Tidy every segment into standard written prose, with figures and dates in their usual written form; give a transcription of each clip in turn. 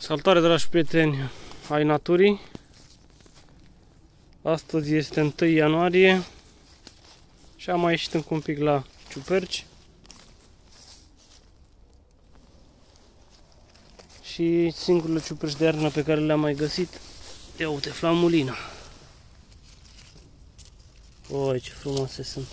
Salutare, dragi prieteni ai naturii. Astăzi este 1 ianuarie și am mai ieșit încă un pic la ciuperci. Și singurele ciuperci de iarnă pe care le-am mai găsit, ia uite, flamulina. Oi, ce frumoase sunt!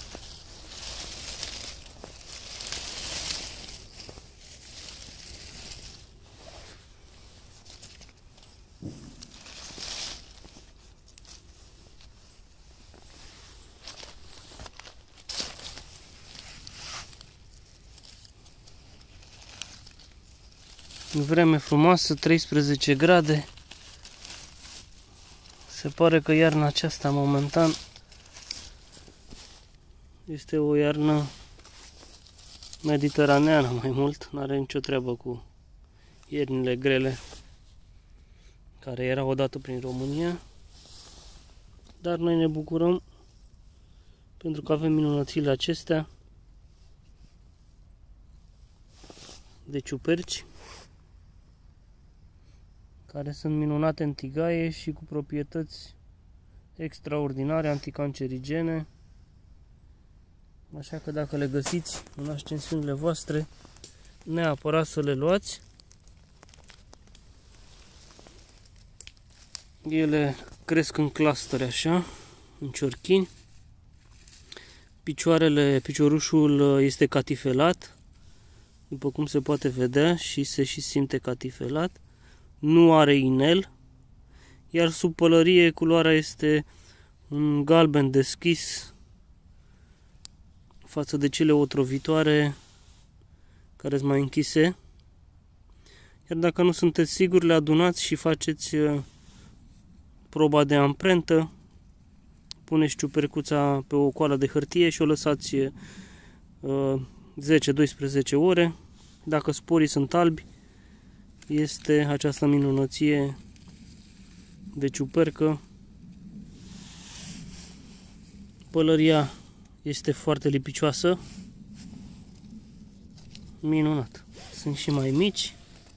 Vreme frumoasă, 13 grade. Se pare că iarna aceasta momentan este o iarnă mediteraneană mai mult, nu are nicio treabă cu iernile grele care erau odată prin România. Dar noi ne bucurăm pentru că avem minunățile acestea de ciuperci, care sunt minunate în tigaie și cu proprietăți extraordinare, anticancerigene. Așa că dacă le găsiți în ascensiunile voastre, neapărat să le luați. Ele cresc în clustere așa, în ciorchini. Piciorușul este catifelat, după cum se poate vedea, și se și simte catifelat. Nu are inel, iar sub pălărie culoarea este un galben deschis față de cele otrovitoare care sunt mai închise. Iar dacă nu sunteți siguri, le adunați și faceți proba de amprentă. Puneți ciupercuța pe o coală de hârtie și o lăsați 10-12 ore. Dacă sporii sunt albi, este această minunăție de ciupercă. Pălăria este foarte lipicioasă. Minunat. Sunt și mai mici.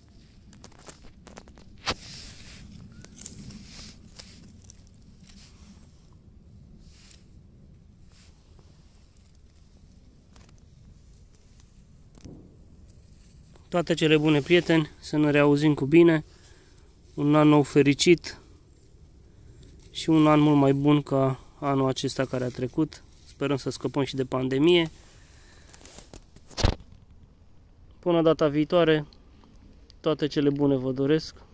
Toate cele bune, prieteni, să ne reauzim cu bine, un an nou fericit și un an mult mai bun ca anul acesta care a trecut. Sperăm să scăpăm și de pandemie. Până data viitoare, toate cele bune vă doresc.